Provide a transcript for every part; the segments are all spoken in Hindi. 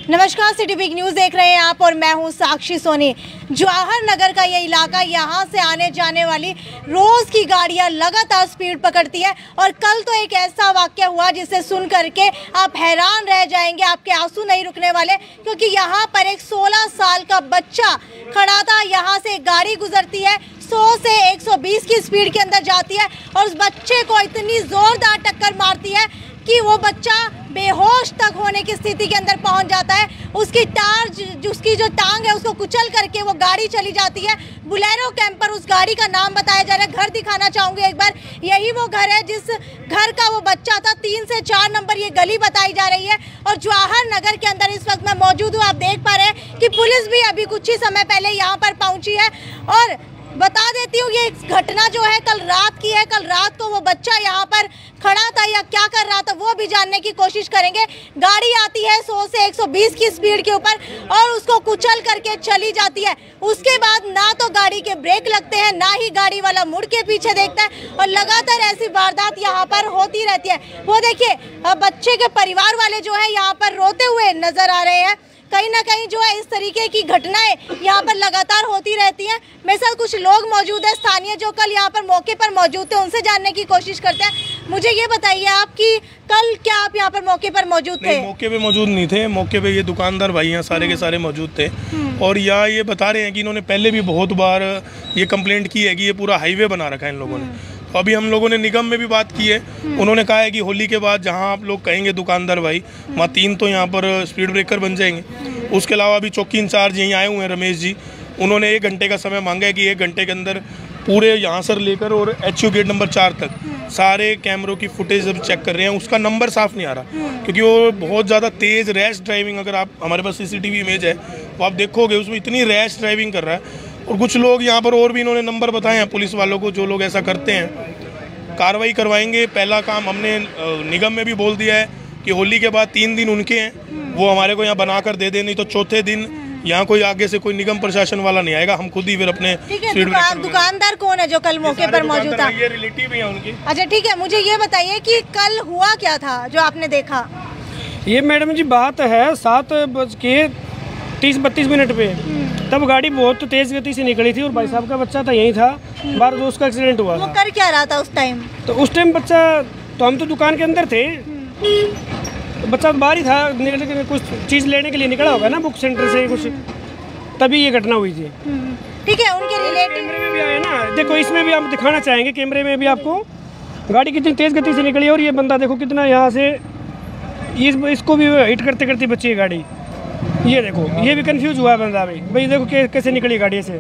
नमस्कार, सिटी बिग न्यूज़ देख रहे हैं आप और मैं हूं साक्षी सोनी। जवाहर नगर का ये इलाका, यहां से आने जाने वाली रोज़ की गाड़ियां लगातार स्पीड पकड़ती है और कल तो एक ऐसा वाक़या हुआ जिसे सुन करके आप हैरान रह जाएंगे, आपके आंसू नहीं रुकने वाले, क्योंकि यहां पर एक 16 साल का बच्चा खड़ा था। यहां से गाड़ी गुजरती है, 100 से 120 की स्पीड के अंदर जाती है और उस बच्चे को इतनी ज़ोरदार टक्कर मारती है कि वो बच्चा बेहोश तक होने की स्थिति के अंदर पहुंच जाता है। उसकी जो टांग है उसको कुचल करके वो गाड़ी चली जाती है। बुलेरो कैंपर उस गाड़ी का नाम बताया जा रहा है। घर दिखाना चाहूँगी एक बार, यही वो घर है जिस घर का वो बच्चा था। 3 से 4 नंबर ये गली बताई जा रही है और जवाहर नगर के अंदर इस वक्त मैं मौजूद हूँ। आप देख पा रहे हैं कि पुलिस भी अभी कुछ ही समय पहले यहाँ पर पहुँची है। और बता देती हूँ, ये घटना जो है कल रात की है। कल रात को वो बच्चा यहाँ पर खड़ा था या क्या कर रहा था वो भी जानने की कोशिश करेंगे। गाड़ी आती है 100 से 120 की स्पीड के ऊपर और उसको कुचल करके चली जाती है। उसके बाद ना तो गाड़ी के ब्रेक लगते हैं, ना ही गाड़ी वाला मुड़ के पीछे देखता है और लगातार ऐसी वारदात यहाँ पर होती रहती है। वो देखिए, बच्चे के परिवार वाले जो है यहाँ पर रोते हुए नजर आ रहे हैं। कहीं ना कहीं जो है इस तरीके की घटनाएं यहाँ पर लगातार होती रहती हैं। मेरे साथ कुछ लोग मौजूद हैं स्थानीय, जो कल यहाँ पर मौके पर मौजूद थे, उनसे जानने की कोशिश करते हैं। मुझे ये बताइए आप कि कल क्या आप यहाँ पर मौके पर मौजूद थे? मौके पे मौजूद नहीं थे। मौके पे ये दुकानदार भाई यहाँ सारे के सारे मौजूद थे और यहाँ ये बता रहे हैं कि इन्होंने पहले भी बहुत बार ये कंप्लेंट की है कि ये पूरा हाईवे बना रखा है इन लोगों ने। तो अभी हम लोगों ने निगम में भी बात की है। उन्होंने कहा है कि होली के बाद जहाँ आप लोग कहेंगे दुकानदार भाई, वहाँ 3 तो यहाँ पर स्पीड ब्रेकर बन जाएंगे। उसके अलावा अभी चौकी इंचार्ज यहीं आए हुए हैं रमेश जी, उन्होंने 1 घंटे का समय मांगा है कि 1 घंटे के अंदर पूरे यहाँ से लेकर और HU गेट नंबर 4 तक सारे कैमरों की फुटेज अब चेक कर रहे हैं। उसका नंबर साफ नहीं आ रहा क्योंकि वो बहुत ज़्यादा तेज़ रैश ड्राइविंग, अगर आप हमारे पास CCTV इमेज है तो आप देखोगे उसमें इतनी रैश ड्राइविंग कर रहा है। और कुछ लोग यहाँ पर और भी इन्होंने नंबर बताए हैं पुलिस वालों को, जो लोग ऐसा करते हैं कार्रवाई करवाएंगे। पहला काम हमने निगम में भी बोल दिया है कि होली के बाद 3 दिन उनके हैं, वो हमारे को यहाँ बनाकर दे दे, नहीं तो चौथे दिन यहाँ कोई आगे से कोई निगम प्रशासन वाला नहीं आएगा, हम खुद ही फिर अपने। दुकानदार कौन है जो कल मौके पर मौजूद था? ये रिलेटिव है उनकी। अच्छा ठीक है, मुझे ये बताइए कि कल हुआ क्या था जो आपने देखा? ये मैडम जी बात है 7:30-32 पे, तब गाड़ी बहुत तेज गति से निकली थी और भाई साहब का बच्चा था यही था, बार दोस्त का एक्सीडेंट हुआ। वो कर क्या रहा था उस टाइम? तो उस टाइम बच्चा, तो हम तो दुकान के अंदर थे, तो बच्चा बाहर ही था, निकल के कुछ चीज़ लेने के लिए निकला होगा ना बुक सेंटर से कुछ, तभी ये घटना हुई थी। ठीक है, उनके रिलेटिव कैमरे में भी आए ना, देखो इसमें भी हम दिखाना चाहेंगे कैमरे में भी आपको गाड़ी कितनी तेज गति से निकली और ये बंदा देखो कितना यहाँ से इसको भी हिट करते करते बची है गाड़ी। ये देखो, ये भी कंफ्यूज हुआ है बंदा भाई देखो कैसे निकली गाड़ी से,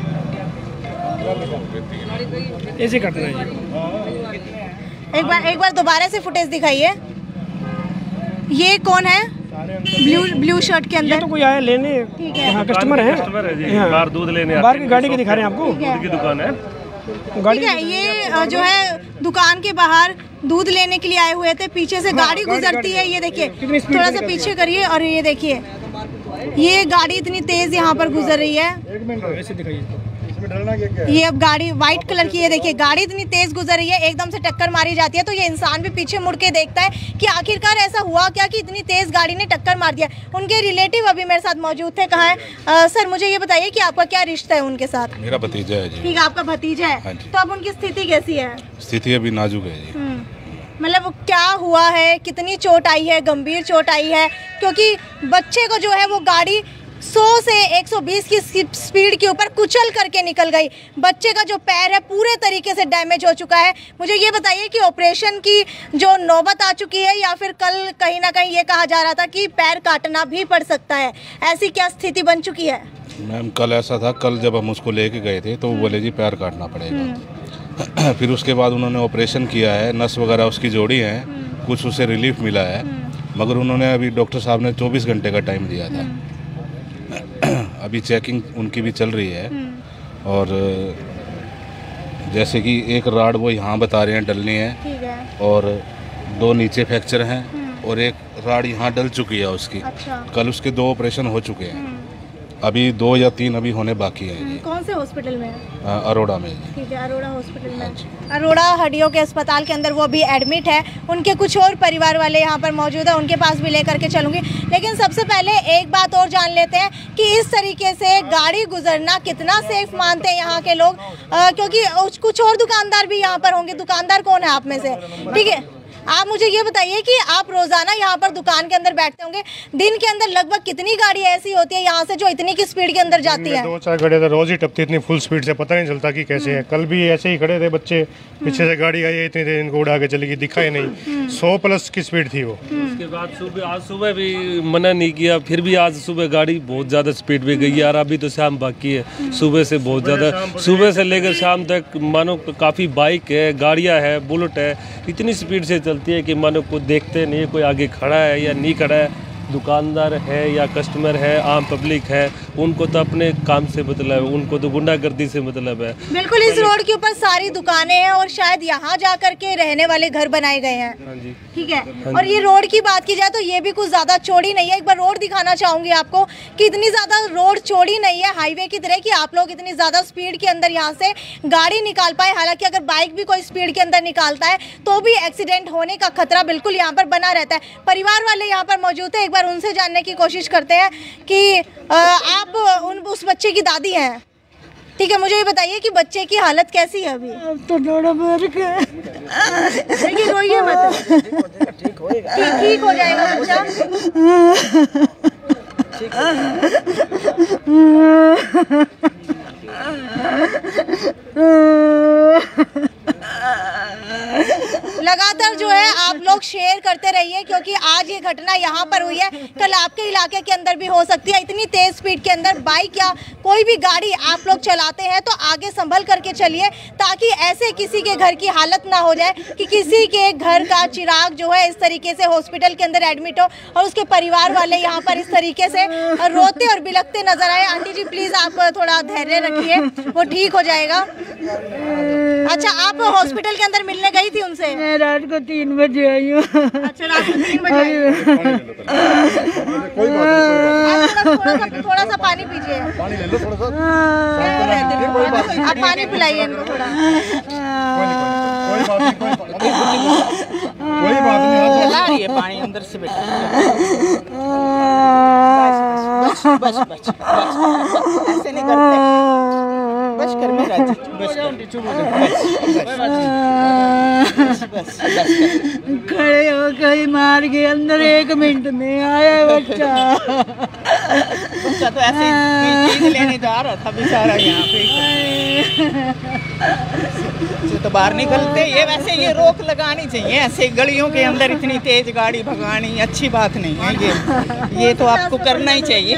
ऐसी घटना है। एक बार दोबारा से फुटेज दिखाइए। ये कौन है ब्लू शर्ट के अंदर? ये तो कोई आया लेने, हाँ कस्टमर है जी, बाहर दूध लेने, बाहर की गाड़ी के दिखा रहे हैं आपको, दूध की दुकान है गाड़ी। ये जो है दुकान के बाहर दूध लेने के लिए आए हुए थे, पीछे से गाड़ी गुजरती है। ये देखिए, थोड़ा सा पीछे करिए और ये देखिए, ये गाड़ी इतनी तेज यहाँ पर गुजर रही है। ऐसे दिखाइए, ये अब गाड़ी व्हाइट कलर की, ये देखिए गाड़ी इतनी तेज गुजर रही है, एकदम से टक्कर मारी जाती है। तो ये इंसान भी पीछे मुड़ के देखता है कि आखिरकार ऐसा हुआ क्या कि इतनी तेज गाड़ी ने टक्कर मार दिया। उनके रिलेटिव अभी मेरे साथ मौजूद थे। कहाँ है सर? मुझे ये बताइए कि आपका क्या रिश्ता है उनके साथ? मेरा भतीजा है जी। ठीक है, आपका भतीजा है। हाँ जी। तो अब उनकी स्थिति कैसी है? स्थिति अभी नाजुक है जी। मतलब क्या हुआ है, कितनी चोट आई है? गंभीर चोट आई है, क्योंकि बच्चे को जो है वो गाड़ी 100 से 120 की स्पीड के ऊपर कुचल करके निकल गई। बच्चे का जो पैर है पूरे तरीके से डैमेज हो चुका है। मुझे ये बताइए कि ऑपरेशन की जो नौबत आ चुकी है या फिर कल कहीं ना कहीं ये कहा जा रहा था कि पैर काटना भी पड़ सकता है, ऐसी क्या स्थिति बन चुकी है? मैम कल ऐसा था, कल जब हम उसको लेके गए थे तो वो बोले जी पैर काटना पड़ेगा। फिर उसके बाद उन्होंने ऑपरेशन किया है, नस वगैरह उसकी जोड़ी है, कुछ उसे रिलीफ मिला है, मगर उन्होंने अभी डॉक्टर साहब ने 24 घंटे का टाइम दिया था। अभी चेकिंग उनकी भी चल रही है और जैसे कि एक राड वो यहाँ बता रहे हैं डलनी है और 2 नीचे फ्रैक्चर हैं और एक राड यहाँ डल चुकी है उसकी। अच्छा। कल उसके 2 ऑपरेशन हो चुके हैं अभी 2 या 3 अभी होने बाकी हैं जी। कौन से हॉस्पिटल में है? अरोड़ा में जी। ठीक है, अरोड़ा हॉस्पिटल में। अरोड़ा हड्डियों के अस्पताल के अंदर वो भी एडमिट है। उनके कुछ और परिवार वाले यहाँ पर मौजूद है, उनके पास भी लेकर के चलूँगी। लेकिन सबसे पहले एक बात और जान लेते हैं कि इस तरीके से गाड़ी गुजरना कितना सेफ मानते हैं यहाँ के लोग, क्योंकि कुछ और दुकानदार भी यहाँ पर होंगे। दुकानदार कौन है आप में से? ठीक है, आप मुझे ये बताइए कि आप रोजाना यहाँ पर दुकान के अंदर बैठते होंगे, दिन के अंदर लगभग कितनी गाड़ी ऐसी होती है यहाँ से जो इतनी की स्पीड के अंदर जाती है? 2-4 गाड़ियाँ तो रोज ही टपती, इतनी फुल स्पीड से पता नहीं चलता कि कैसे है। कल भी ऐसे ही खड़े थे बच्चे, पीछे से गाड़ी आई, इतनी देर इनको उड़ा के चली गई, दिखा ही नहीं। 100+ की स्पीड थी वो। उसके बाद आज सुबह भी मना नहीं किया, फिर भी आज सुबह गाड़ी बहुत ज़्यादा स्पीड पे गई यार। अभी तो शाम बाकी है, सुबह से बहुत ज़्यादा, सुबह से लेकर शाम तक मानो काफ़ी बाइक है, गाड़ियाँ है, बुलेट है, इतनी स्पीड से चलती है कि मानो को देखते नहीं कोई आगे खड़ा है या नहीं खड़ा है, दुकानदार है या कस्टमर है, आम पब्लिक है, उनको तो अपने काम से मतलब है, उनको तो गुंडागर्दी से मतलब है। बिल्कुल, इस रोड के ऊपर सारी दुकानें हैं और शायद यहाँ जा करके रहने वाले घर बनाए गए हैं। हाँ जी, ठीक है। और ये रोड की बात की जाए तो ये भी कुछ ज्यादा चौड़ी नहीं है। एक बार रोड दिखाना चाहूंगी आपको कि इतनी ज्यादा रोड चौड़ी नहीं है हाईवे की तरह कि आप लोग इतनी ज्यादा स्पीड के अंदर यहाँ से गाड़ी निकाल पाए। हालांकि अगर बाइक भी कोई स्पीड के अंदर निकालता है तो भी एक्सीडेंट होने का खतरा बिल्कुल यहाँ पर बना रहता है। परिवार वाले यहाँ पर मौजूद है, एक बार उनसे जानने की कोशिश करते हैं कि आप उस बच्चे की दादी हैं। ठीक है, मुझे ये बताइए कि बच्चे की हालत कैसी है अभी? तो थोड़ा फर्क है, लेकिन रोइए मत, ठीक हो जाएगा बच्चा। लगातार जो है आप लोग शेयर करते रहिए, क्योंकि आज ये घटना यहाँ पर हुई है, कल आपके इलाके के अंदर भी हो सकती है। इतनी तेज स्पीड के अंदर बाइक या कोई भी गाड़ी आप लोग चलाते हैं तो आगे संभल करके चलिए, ताकि ऐसे किसी के घर की हालत ना हो जाए कि किसी के घर का चिराग जो है इस तरीके से हॉस्पिटल के अंदर एडमिट हो और उसके परिवार वाले यहाँ पर इस तरीके से रोते और बिलखते नजर आए। आंटी जी प्लीज आप थोड़ा धैर्य रखिए, वो ठीक हो जाएगा। अच्छा, आप हॉस्पिटल के अंदर मिलने गई थी उनसे? मैं रात को 3 बजे आई हूँ। अच्छा, रात को 3 बजे आई हूँ। थोड़ा सा पानी पीजिए, पानी ले लो थोड़ा सा, आप पानी पिलाइए इनको थोड़ा। कोई बात नहीं, ला रही है पानी अंदर से बेटा। बस ऐसे नहीं करते, बस कर मेरा जी, बस खड़े हो गई मार के अंदर 1 मिनट में आया बच्चा। बच्चा तो ऐसे चीज लेने जा रहा था बेचारा यहाँ पे, तो बाहर निकलते। ये वैसे ये रोक लगानी चाहिए, ऐसे गलियों के अंदर इतनी तेज गाड़ी भगानी अच्छी बात नहीं है। ये तो आपको करना ही चाहिए।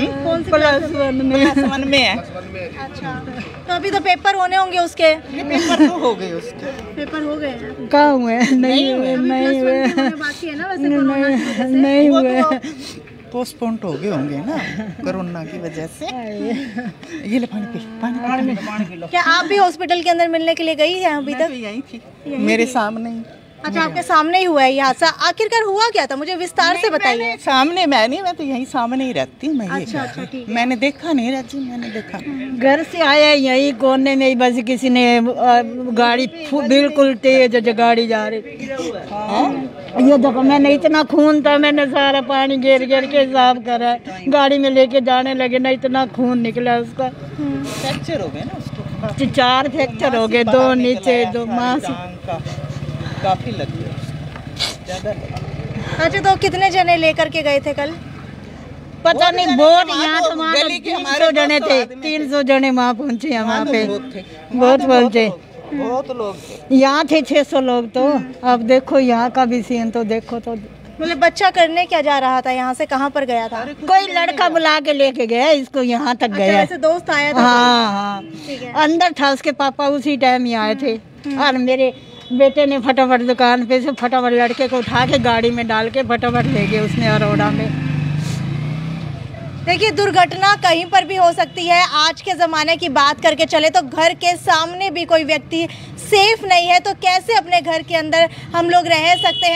+1 में है। अच्छा, तो अभी तो पेपर होने होंगे उसके? पेपर तो हो गए उसके, पेपर हो गए हैं? कहाँ हुए? नहीं हुए, नहीं हुए, बाकी है ना वैसे कोरोना की वजह से। नहीं हुए, पोस्टपोन हो गए होंगे ना कोरोना की वजह से। ये ले पानी पी, पानी पी लो। क्या आप भी हॉस्पिटल के अंदर मिलने के लिए गई हैं अभी तक? यही थी, मेरे सामने ही। अच्छा, आपके सामने ही हुआ है ये हादसा? आखिरकार हुआ क्या था, मुझे विस्तार से बताइए। सामने मैं नहीं, मैं तो यहीं सामने ही रहती हूँ। मैं अच्छा, ठीक है। मैंने देखा नहीं राजी, मैंने देखा घर से आया यही कोने में ही, बस किसी ने गाड़ी बिल्कुल तेज गाड़ी जा रही थी। ये देखो, मैंने इतना खून था, मैंने सारा पानी घेर के साफ करा, गाड़ी में लेके जाने लगे ना, इतना खून निकला उसका। फ्रैक्चर हो गए ना उसको, 4 फ्रैक्चर हो गए, 2 नीचे 2 मांस काफी लगी ज़्यादा लगी। अच्छा, तो कितने जने लेकर के गए थे कल? पता नहीं, बहुत यहाँ तो वहाँ 300 जने थे, 300 जने वहाँ पहुँचे हैं, वहाँ पे बहुत पहुँचे, बहुत लोग थे। यहाँ थे 600 लोग। तो अब देखो यहाँ का भी सीन तो देखो। तो मतलब बच्चा करने क्या जा रहा था, यहाँ से कहाँ पर गया था? कोई लड़का बुला के लेके गया इसको, यहाँ तक गया। वैसे दोस्त आया था? हाँ, अंदर था, उसके पापा उसी टाइम ही आए थे। और मेरे बेटे ने फटाफट दुकान पे से फटाफट लड़के को उठा के गाड़ी में डाल के फटाफट ले गए उसने अरोड़ा में। देखिए, दुर्घटना कहीं पर भी हो सकती है। आज के ज़माने की बात करके चले तो घर के सामने भी कोई व्यक्ति सेफ नहीं है, तो कैसे अपने घर के अंदर हम लोग रह सकते हैं?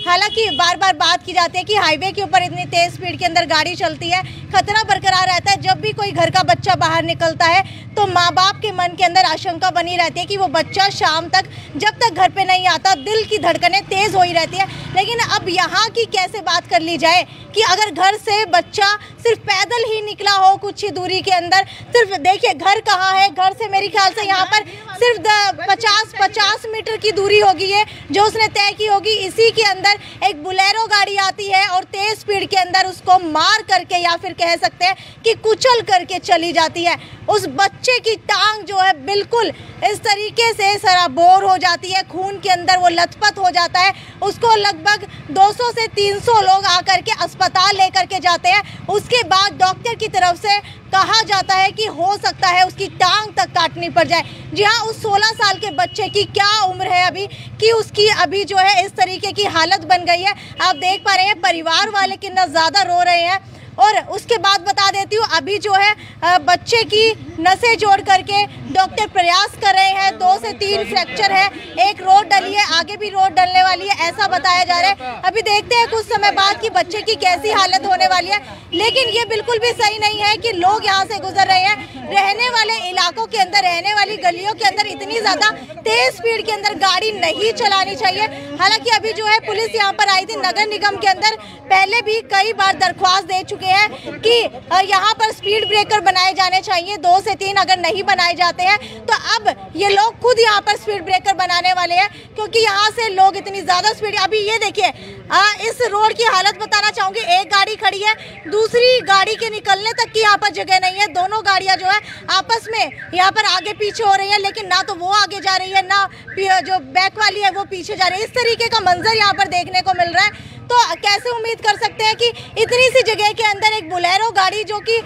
हालांकि बार बार बात की जाती है कि हाईवे के ऊपर इतनी तेज स्पीड के अंदर गाड़ी चलती है, खतरा बरकरार रहता है। जब भी कोई घर का बच्चा बाहर निकलता है तो माँ बाप के मन के अंदर आशंका बनी रहती है कि वो बच्चा शाम तक जब तक घर पे नहीं आता दिल की धड़कनें तेज हो ही रहती है। लेकिन अब यहाँ की कैसे बात कर ली जाए कि अगर घर से बच्चा सिर्फ पैदल ही निकला हो कुछ ही दूरी के अंदर, सिर्फ देखिए घर कहाँ है, घर से मेरे ख्याल से यहाँ पर सिर्फ 50 मीटर की दूरी होगी है जो उसने तय की होगी। इसी के अंदर एक बुलेरो गाड़ी आती है और तेज स्पीड के अंदर उसको मार करके या फिर कह सकते हैं कि कुचल करके चली जाती है। उस बच्चे की टांग जो है बिल्कुल इस तरीके से सराबोर हो जाती है, खून के अंदर वो लथपथ हो जाता है। उसको लगभग 200 से 300 लोग आकर के अस्पताल लेकर के जाते हैं। उसके बाद डॉक्टर की तरफ से कहा जाता है कि हो सकता है उसकी टांग तक काटनी पड़ जाए। जी हाँ, उस 16 साल के बच्चे की क्या उम्र है अभी कि उसकी अभी जो है इस तरीके की हालत बन गई है। आप देख पा रहे हैं परिवार वाले कितना ज़्यादा रो रहे हैं। और उसके बाद बता देती हूँ अभी जो है बच्चे की नसें जोड़ करके डॉक्टर प्रयास कर रहे हैं। 2 से 3 फ्रैक्चर है, एक रोड डली है, आगे भी रोड डलने वाली है, ऐसा बताया जा रहा है। अभी देखते हैं कुछ समय बाद कि बच्चे की कैसी हालत होने वाली है। लेकिन ये बिल्कुल भी सही नहीं है कि लोग यहाँ से गुजर रहे हैं। रहने वाले इलाकों के अंदर, रहने वाली गलियों के अंदर इतनी ज़्यादा तेज स्पीड के अंदर गाड़ी नहीं चलानी चाहिए। हालांकि अभी जो है पुलिस यहाँ पर आई थी नगर निगम के अंदर, पहले भी कई बार दरख्वास्त दे चुके हैं कि यहाँ पर स्पीड ब्रेकर बनाए जाने चाहिए। 2 से 3 अगर नहीं बनाए जाते हैं तो अब ये लोग खुद यहाँ पर स्पीड ब्रेकर बनाने वाले हैं, क्योंकि यहाँ से लोग इतनी ज़्यादा स्पीड। अभी ये देखिए इस रोड की हालत बताना चाहूँगी। एक गाड़ी खड़ी है, दूसरी गाड़ी के निकलने तक की यहाँ पर जगह नहीं है। दोनों गाड़ियाँ जो है आपस में यहाँ पर आगे पीछे हो रही है, लेकिन ना तो वो आगे जा रही है ना जो बैक वाली है वो पीछे जा रही है। इस तरीके का मंजर यहाँ पर देखने को मिल रहा है। तो कैसे उम्मीद कर सकते हैं कि इतनी सी जगह के अंदर एक बुलेरो गाड़ी जो कि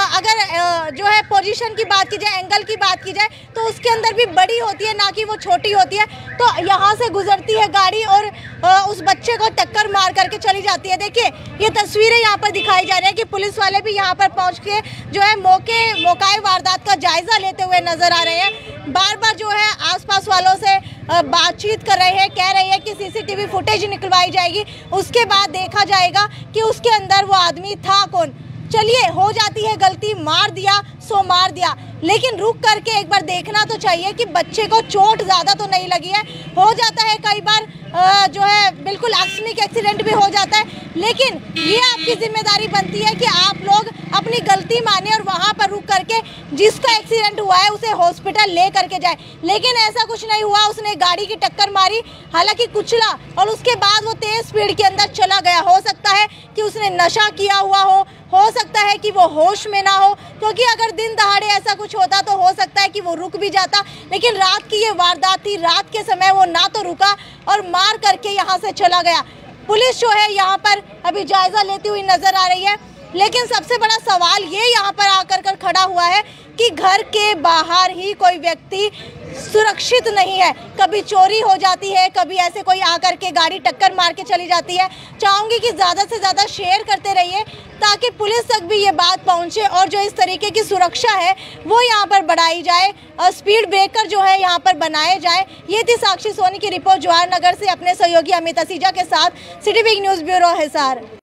अगर जो है पोजीशन की बात की जाए, एंगल की बात की जाए तो उसके अंदर भी बड़ी होती है, ना कि वो छोटी होती है। तो यहाँ से गुजरती है गाड़ी और उस बच्चे को टक्कर मार करके चली जाती है। देखिए ये तस्वीरें यहाँ पर दिखाई जा रही है कि पुलिस वाले भी यहाँ पर पहुँच के जो है मौके वारदात का जायजा लेते हुए नजर आ रहे हैं। बार बार जो है आसपास वालों से बातचीत कर रहे हैं, कह रहे हैं कि सीसीटीवी फुटेज निकलवाई जाएगी, उसके बाद देखा जाएगा कि उसके अंदर वो आदमी था कौन। चलिए, हो जाती है गलती, मार दिया सो मार दिया, लेकिन रुक करके एक बार देखना तो चाहिए कि बच्चे को चोट ज़्यादा तो नहीं लगी है। हो जाता है कई बार जो है बिल्कुल आकस्मिक एक्सीडेंट भी हो जाता है, लेकिन ये आपकी जिम्मेदारी बनती है कि आप लोग अपनी गलती माने और वहाँ पर रुक करके जिसका एक्सीडेंट हुआ है उसे हॉस्पिटल ले करके जाए। लेकिन ऐसा कुछ नहीं हुआ, उसने गाड़ी की टक्कर मारी, हालांकि कुचला और उसके बाद वो तेज स्पीड के अंदर चला गया। हो सकता है कि उसने नशा किया हुआ हो सकता है कि वो होश में ना हो, क्योंकि अगर दिन दहाड़े ऐसा कुछ होता तो हो सकता है कि वो रुक भी जाता। लेकिन रात की ये वारदात थी, रात के समय वो ना तो रुका और मार करके यहाँ से चला गया। पुलिस जो है यहाँ पर अभी जायजा लेती हुई नजर आ रही है, लेकिन सबसे बड़ा सवाल ये यहाँ पर आकर खड़ा हुआ है कि घर के बाहर ही कोई व्यक्ति सुरक्षित नहीं है। कभी चोरी हो जाती है, कभी ऐसे कोई आकर के गाड़ी टक्कर मार के चली जाती है। चाहूँगी कि ज़्यादा से ज़्यादा शेयर करते रहिए ताकि पुलिस तक भी ये बात पहुँचे और जो इस तरीके की सुरक्षा है वो यहाँ पर बढ़ाई जाए और स्पीड ब्रेकर जो है यहाँ पर बनाए जाए। ये थी साक्षी सोनी की रिपोर्ट जवाहर नगर से अपने सहयोगी अमित असीजा के साथ। City big news bureau Hisar.